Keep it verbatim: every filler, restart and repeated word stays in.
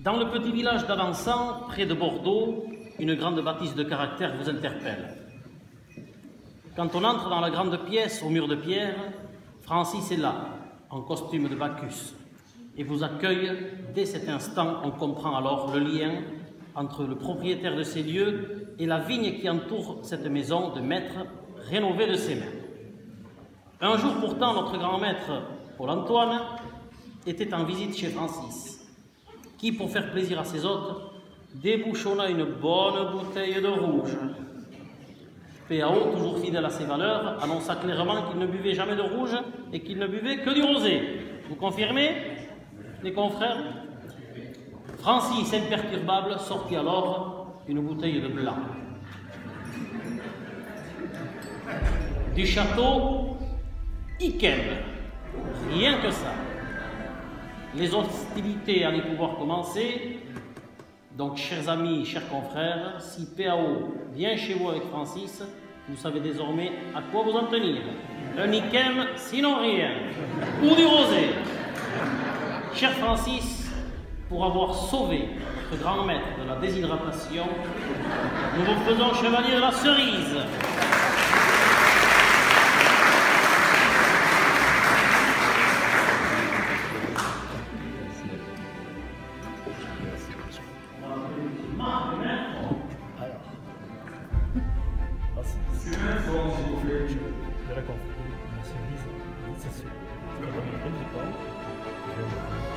Dans le petit village d'Alençon, près de Bordeaux, une grande bâtisse de caractère vous interpelle. Quand on entre dans la grande pièce au mur de pierre, Francis est là, en costume de Bacchus, et vous accueille. Dès cet instant, on comprend alors le lien entre le propriétaire de ces lieux et la vigne qui entoure cette maison de maître rénovée de ses mains. Un jour pourtant, notre grand maître, Paul-Antoine, était en visite chez Francis, qui, pour faire plaisir à ses hôtes, débouchonna une bonne bouteille de rouge. P A O, toujours fidèle à ses valeurs, annonça clairement qu'il ne buvait jamais de rouge et qu'il ne buvait que du rosé. Vous confirmez, les confrères? Francis, imperturbable, sortit alors une bouteille de blanc. Du château Yquem. Rien que ça. Les hostilités allaient pouvoir commencer. Donc, chers amis, chers confrères, si P A O vient chez vous avec Francis, vous savez désormais à quoi vous en tenir. Un Yquem, sinon rien. Ou du rosé. Cher Francis, pour avoir sauvé notre grand maître de la déshydratation, nous vous faisons chevalier de la cerise. De la confrérie, de la cerise, c'est sûr.